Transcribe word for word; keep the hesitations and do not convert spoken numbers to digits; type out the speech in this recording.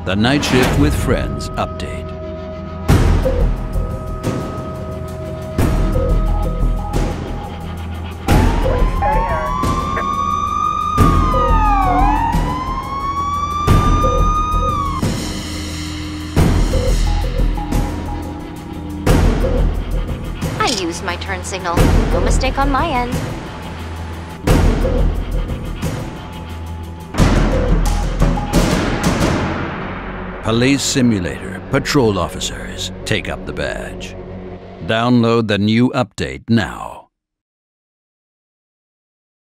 The Nightshift with Friends update. I used my turn signal. No mistake on my end. Police Simulator Patrol Officers, take up the badge. Download the new update now.